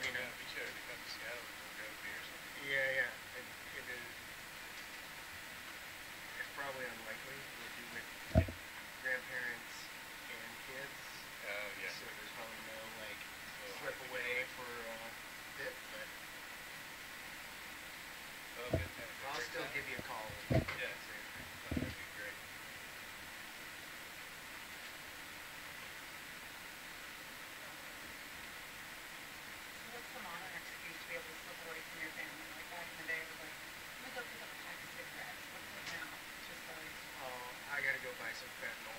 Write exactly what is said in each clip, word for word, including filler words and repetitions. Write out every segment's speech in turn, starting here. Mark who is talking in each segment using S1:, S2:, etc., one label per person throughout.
S1: mean,
S2: yeah,
S1: I'm,
S2: we should already come to Seattle and go grab a beer or something.
S1: yeah, yeah. It, it is. It's probably unlikely. We'll do with grandparents and kids.
S2: Oh yeah.
S1: So there's probably no like
S2: So
S1: slip away for uh, a bit, but
S2: well, good, kind of
S1: I'll still
S2: out.
S1: give you a call.
S2: Yeah. Oh, that'd be great.
S3: What's the modern excuse to be able to slip away from your family? Like back in the day, it was like, let me go pick up a pack of cigarettes. What's it now? It's just like,
S1: Oh, I gotta go buy some fentanyl.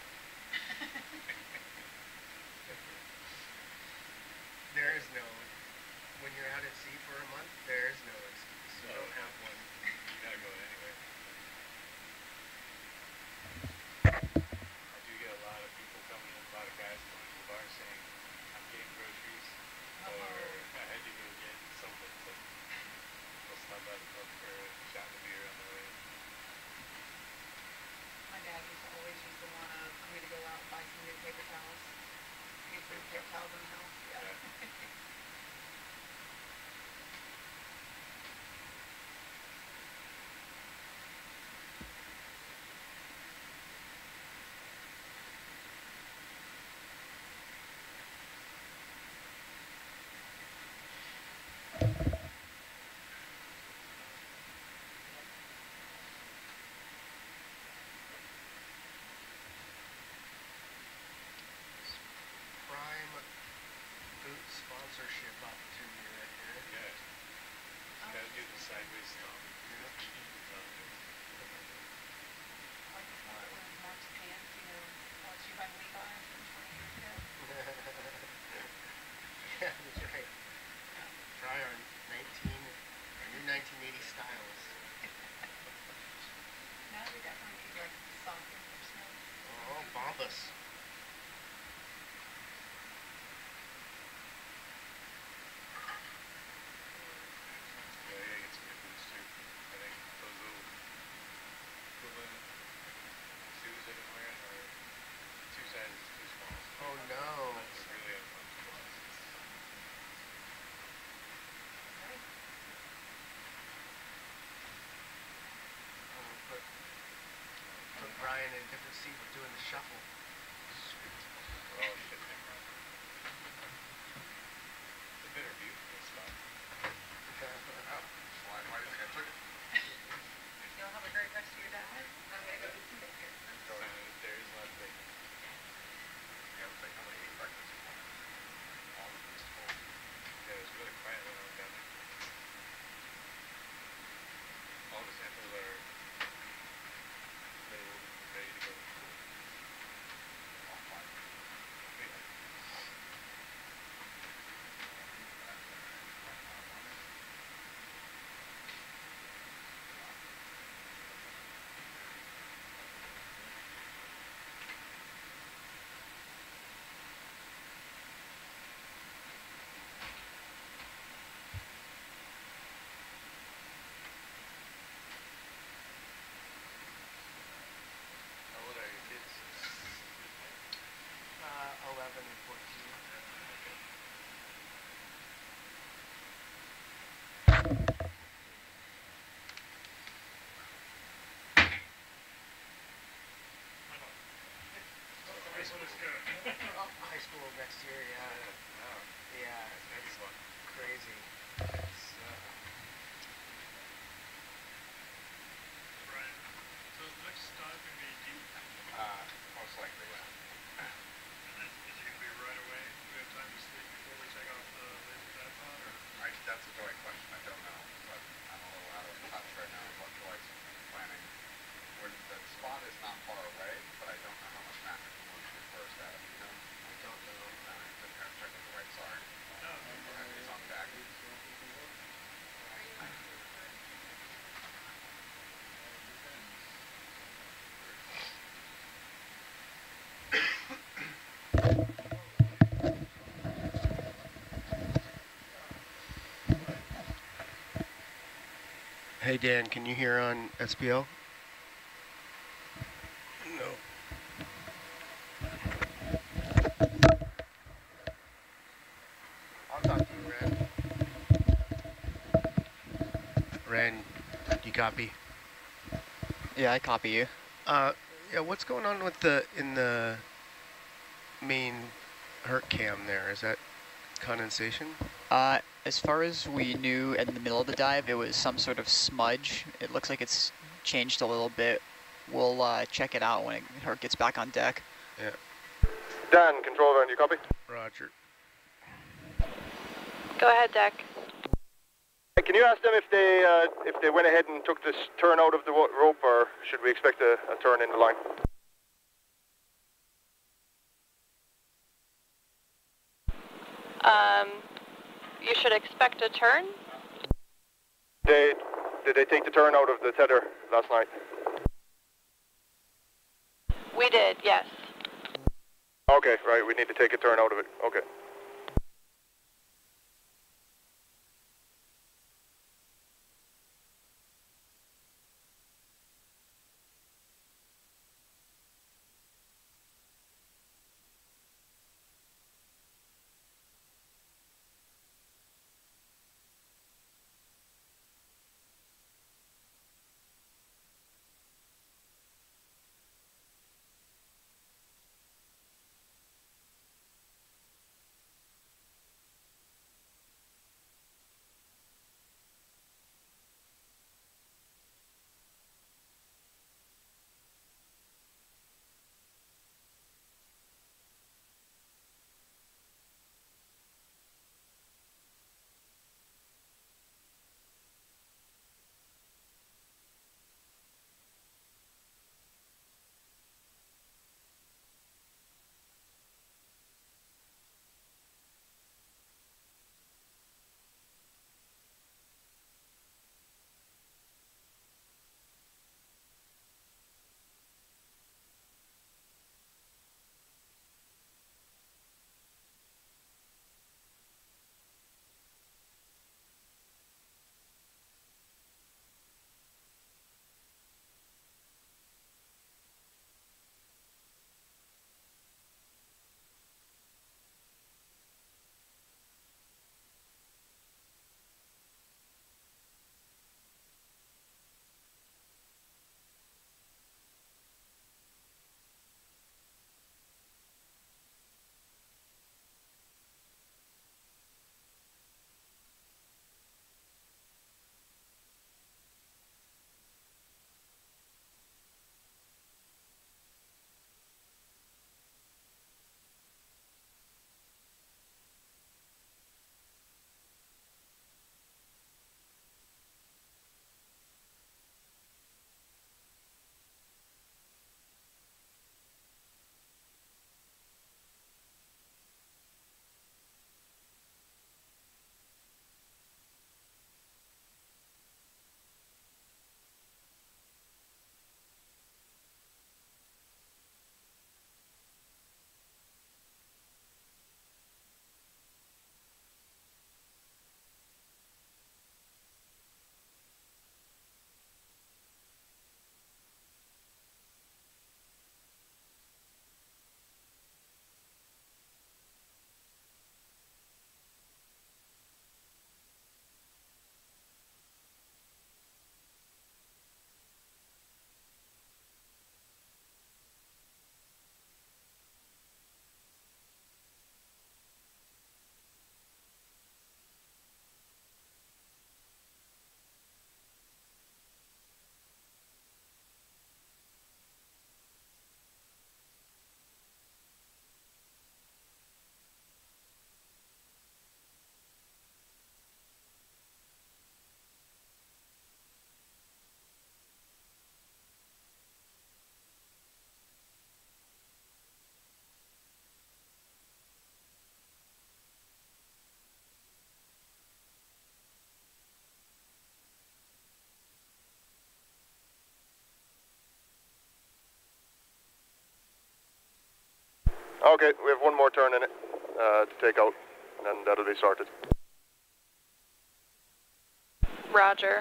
S1: There is no, when you're out at sea for a month, there is no excuse. You
S2: oh,
S1: don't have one.
S2: You gotta go anyway. I do get a lot of people coming in, a lot of guys coming to the bar saying, I'm getting groceries,
S3: oh.
S2: or I had to go get something, so they'll stop by the pub for a shot of beer on the way.
S3: My dad used to always used to want to, for me to go out and buy some new paper towels. Get some paper towels in the house. Yeah. yeah.
S1: Sponsorship opportunity right here.
S2: Yeah. You gotta do the sideways stomp.
S1: Yeah.
S3: Like before it was Mark's pants, you know, brought to you by Levi's from twenty years ago.
S1: Yeah, that's right. Yeah. Try our nineteen, our new nineteen eighty styles.
S3: Now we definitely need like socks or snow.
S1: Oh, Bombas. Oh no.
S2: It's really uncomfortable.
S3: Right.
S1: Uh, put, put Brian in a different seat. We're doing the shuffle. Sweet.
S2: Oh shit. It's a better view from this spot.
S4: Oh, why, why do you think I took it?
S3: You'll have a great rest of your day. I'm gonna go eat some bacon.
S2: So there is a lot of bacon.
S4: Yeah, it's like nobody ate breakfast this morning. All of them is full.
S2: Yeah, it was really quiet when I went down there. All the samples are labeled and ready to go to school.
S4: All five.
S2: Yeah. How old are your kids?
S1: Uh, eleven and fourteen. High school next year, yeah.
S2: Wow.
S1: Yeah,
S2: That's gonna be
S1: it's
S2: fun.
S1: crazy. It's, uh,
S5: Brian, so the next stop can be deep,
S4: Uh, most likely, yeah.
S5: and then is it gonna be right away? Do we have time to sleep before we take off the laser tag pod, or?
S4: I, that's a great question. I don't know, but I'm a little out of touch right now. What Joyce is planning. When the spot is not far away, but I don't know how much traffic will move through first Adam, you know?
S1: I don't know.
S4: No, I didn't have to check with the right sorry.
S5: No.
S4: It's on deck.
S1: Hey Dan, can you hear on S P L? No. I'll talk to you, Brad. Ren, you copy?
S6: Yeah, I copy you.
S1: Uh, yeah, what's going on with the, in the main Herc cam there? Is that condensation?
S6: Uh, as far as we knew in the middle of the dive, it was some sort of smudge. It looks like it's changed a little bit. We'll uh, check it out when it, Herc gets back on deck.
S1: Yeah.
S7: Dan, control van, you copy?
S1: Roger.
S8: Go ahead, Deck.
S7: Hey, can you ask them if they uh, if they went ahead and took this turn out of the rope, or should we expect a, a turn in the line?
S8: Um, you should expect a turn.
S7: They, did they take the turn out of the tether last night?
S8: We did, yes.
S7: Okay, right, we need to take a turn out of it. Okay. Okay, we have one more turn in it uh, to take out, and then that'll be sorted.
S8: Roger.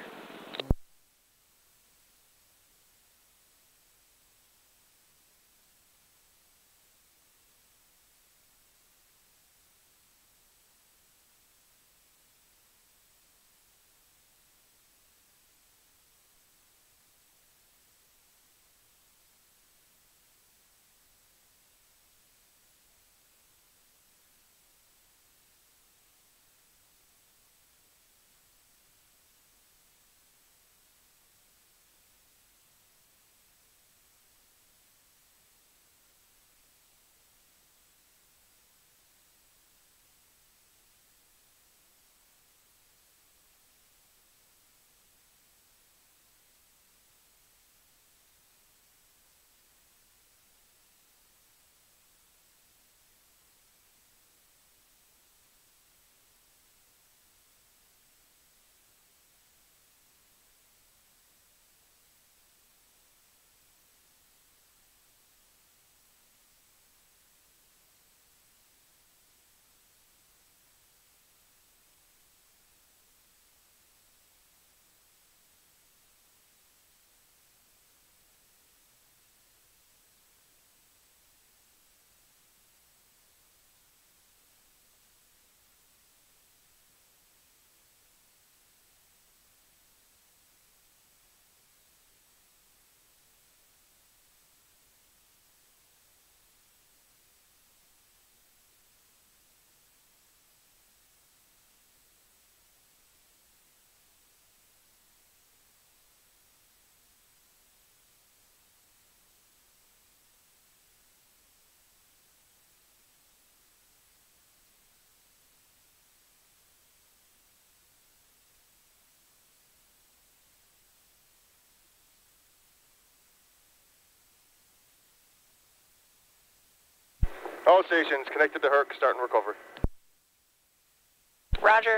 S7: All stations connected to Herc, starting recovery.
S8: Roger.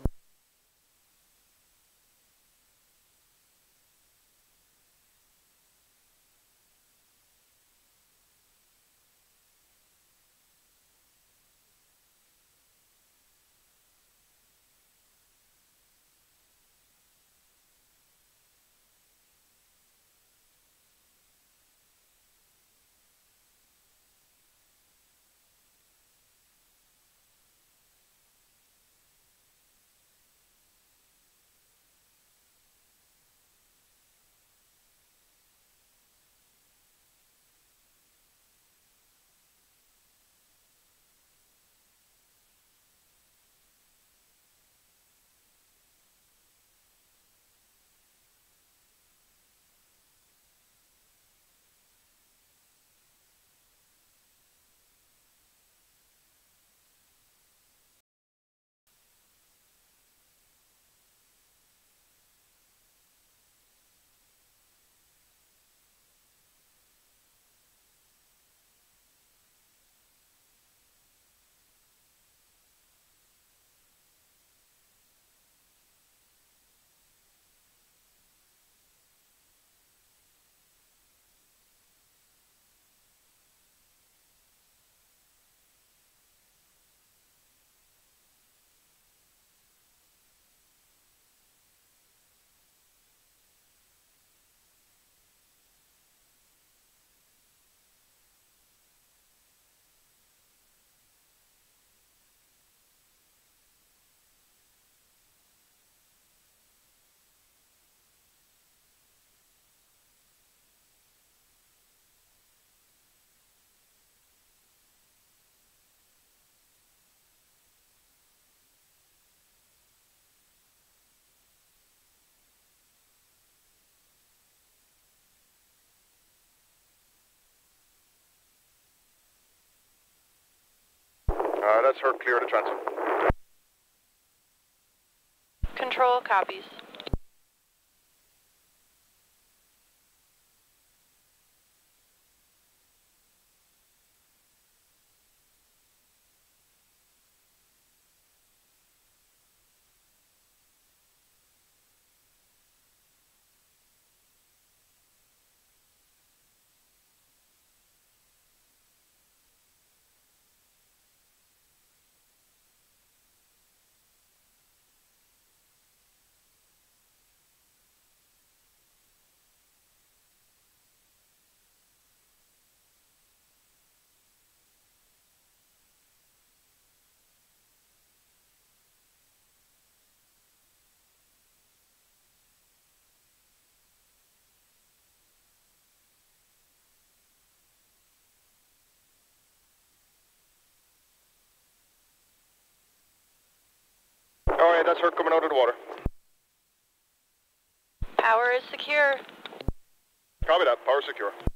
S7: Uh, that's Herc, clear to transit.
S8: Control copies.
S7: All right, that's Herc coming out of the water.
S8: Power is secure.
S7: Copy that, power secure.